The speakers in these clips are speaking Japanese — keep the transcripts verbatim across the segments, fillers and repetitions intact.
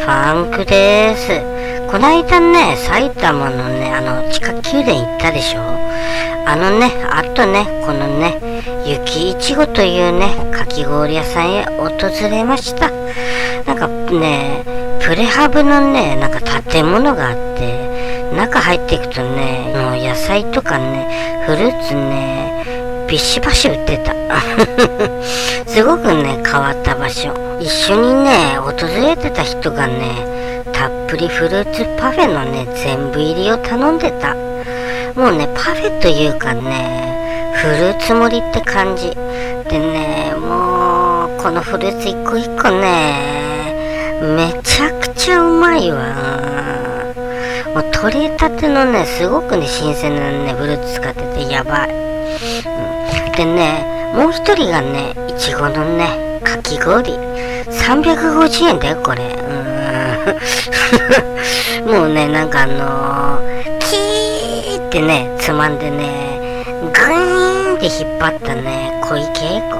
ァンクです。こないだね、埼玉のね、あの、地下宮殿行ったでしょ。あのね、あとね、このね、雪いちごというね、かき氷屋さんへ訪れました。なんかね、プレハブのね、なんか建物があって、中入っていくとね、もう野菜とかね、フルーツね、ビシバシ売ってた。すごくね、変わった場所。一緒にね、訪れてた人がね、たっぷりフルーツパフェのね、全部入りを頼んでた。もうね、パフェというかね、フルーツ盛りって感じ。でね、もう、このフルーツ一個一個ね、めちゃくちゃうまいわ。もう取れたてのね、すごくね、新鮮なね、フルーツ使っててやばい。うん、でね、もう一人がね、いちごのね、かき氷。さんびゃくごじゅうえんだよ、これ。うんもうね、なんかあのー、キーってね、つまんでね、グーンって引っ張ったね、小池栄子。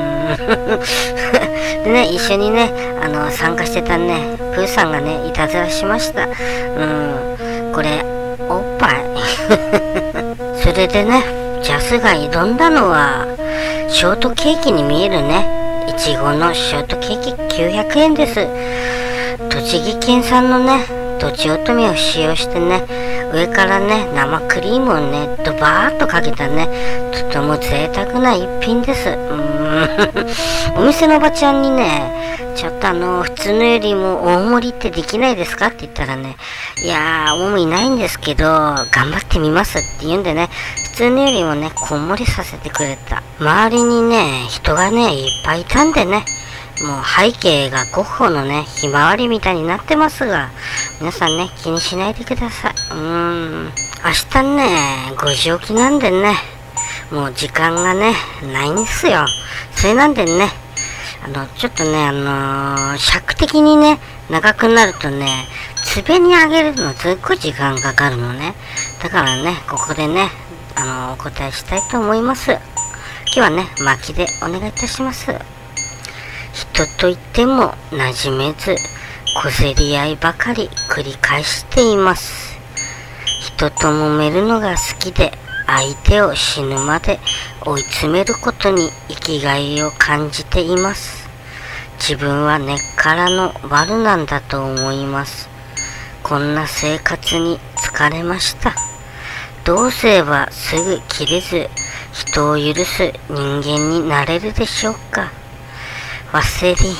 でね、一緒にね、あの、参加してたね、プーさんがね、いたずらしました。うん、これ、おっぱい。それでね、ジャスが挑んだのは、ショートケーキに見えるね、いちごのショートケーキきゅうひゃくえんです。栃木県産のね、とちおとめを使用してね、上からね、生クリームをね、ドバーッとかけたね、とても贅沢な一品です。うーんお店のおばちゃんにね、ちょっとあの、普通のよりも大盛りってできないですかって言ったらね、いやー、大盛りないんですけど、頑張ってみますって言うんでね、普通のよりもね、こんもりさせてくれた。周りにね、人がね、いっぱいいたんでね、もう背景がゴッホのね、ひまわりみたいになってますが、皆さんね、気にしないでください。うーん。明日ね、ごじ起きなんでね、もう時間がね、ないんですよ。それなんでね、あの、ちょっとね、あのー、尺的にね、長くなるとね、つべにあげるのずっごい時間かかるのね。だからね、ここでね、あのー、お答えしたいと思います。今日はね、巻きでお願いいたします。人といっても馴染めず、小競り合いばかり繰り返しています。人と揉めるのが好きで、相手を死ぬまで追い詰めることに生きがいを感じています。自分は根っからの悪なんだと思います。こんな生活に疲れました。どうすればすぐ切れず、人を許す人間になれるでしょうか。ワセリン。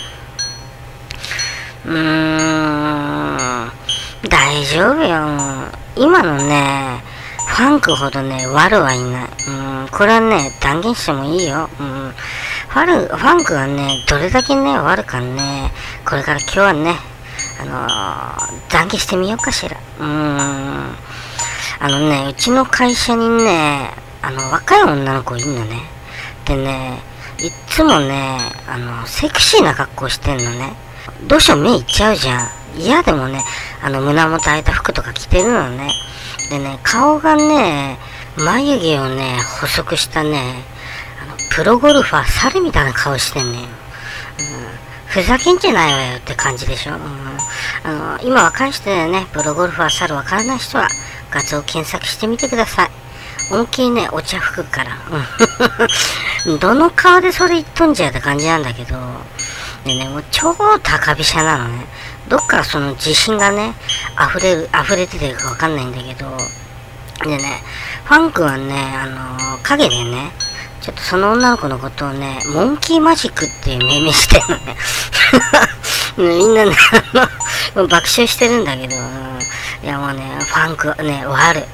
うーん、大丈夫よ。今のね、ファンクほどね、悪はいない。うん、これはね、断言してもいいよ。うん、ファル、ファンクがね、どれだけね、悪かね、これから今日はね、あのー、断言してみようかしら。うーん、あのね、うちの会社にね、あの、若い女の子いるのね。でね、いっつもね、あの、セクシーな格好してんのね。どうしよう目いっちゃうじゃん。嫌でもね、あの、胸元開いた服とか着てるのね。でね、顔がね、眉毛をね、細くしたね、あの、プロゴルファー猿みたいな顔してんねん。うん、ふざけんじゃないわよって感じでしょ。うん、あの、今若い人でね、プロゴルファー猿わからない人は、画像検索してみてください。思いっきりね、お茶吹くから。どの顔でそれ言っとんじゃって感じなんだけど、でね、もう超高飛車なのね。どっからその自信がね、溢れる、溢れててるかわかんないんだけど、でね、ファンクはね、あのー、影でね、ちょっとその女の子のことをね、モンキーマジックって命名してるのね。みんなね、あの、爆笑してるんだけど、いやもうね、ファンクね、悪。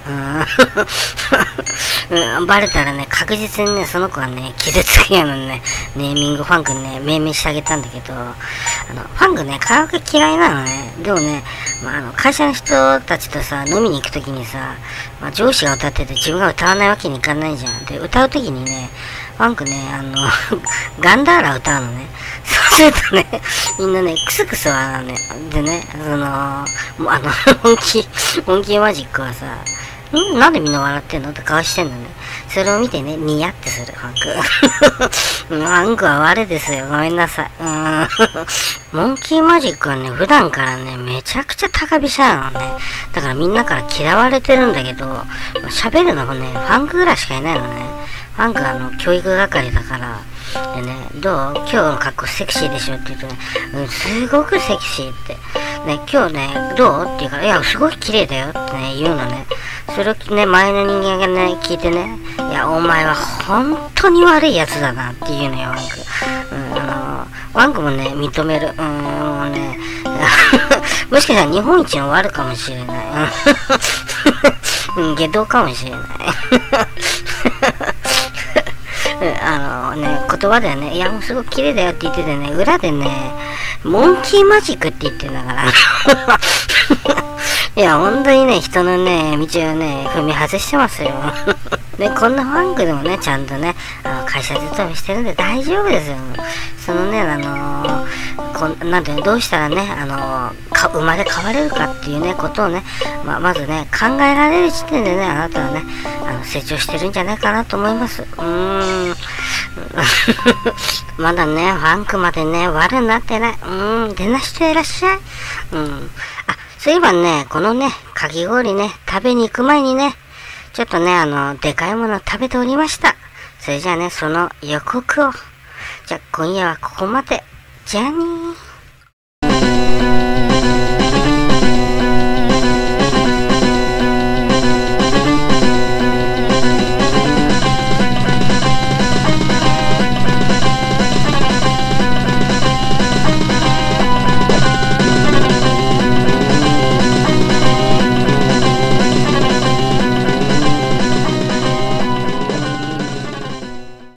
うん、バレたらね、確実にね、その子はね、傷つくようなね、ネーミングファンクにね、命名してあげたんだけど、あの、ファンクね、カラオケ嫌いなのね。でもね、まあ、あの、会社の人たちとさ、飲みに行くときにさ、まあ、上司が歌ってて自分が歌わないわけにいかないじゃん。で、歌うときにね、ファンクね、あの、ガンダーラ歌うのね。そうするとね、みんなね、クスクス笑うのね。でね、その、もうあの、モンキー、モンキーマジックはさ、 んなんでみんな笑ってんのって顔してんのね。それを見てね、ニヤってする、ファンク。ファンクは我ですよ。ごめんなさい。うん。モンキーマジックはね、普段からね、めちゃくちゃ高飛車なのね。だからみんなから嫌われてるんだけど、喋るのもね、ファンクぐらいしかいないのね。ファンクはあの、教育係だから。でね、どう今日の格好セクシーでしょって言うとね、うん、すごくセクシーって。ね、今日ね、どうって言うから、いや、すごい綺麗だよってね、言うのね。それをね、前の人間がね、聞いてね、いや、お前は本当に悪いやつだなって言うのよ、ワンク。うん、あのー、ワンクもね、認める。うん、もうね、もしかしたら日本一の悪かもしれない。うん、下道かもしれない。あのね、言葉ではね、いやもうすごく綺麗だよって言っててね、裏でね、モンキーマジックって言ってんだから。いや、本当にね、人のね、道をね、踏み外してますよ。ね、こんなファンクでもね、ちゃんとね、あの会社勤めしてるんで大丈夫ですよ。そのね、あのー、こんなんていうの、どうしたらね、あのー、か生まれ変われるかっていうね、ことをね、まあ、まずね、考えられる時点でね、あなたはね、あの成長してるんじゃないかなと思います。うーん。まだね、ファンクまでね、悪になってない。うーん、出なしていらっしゃい。うん。あ、そういえばね、このね、かき氷ね、食べに行く前にね、ちょっとね、あの、でかいもの食べておりました。それじゃあね、その予告を。じゃあ今夜はここまで。じゃあねー。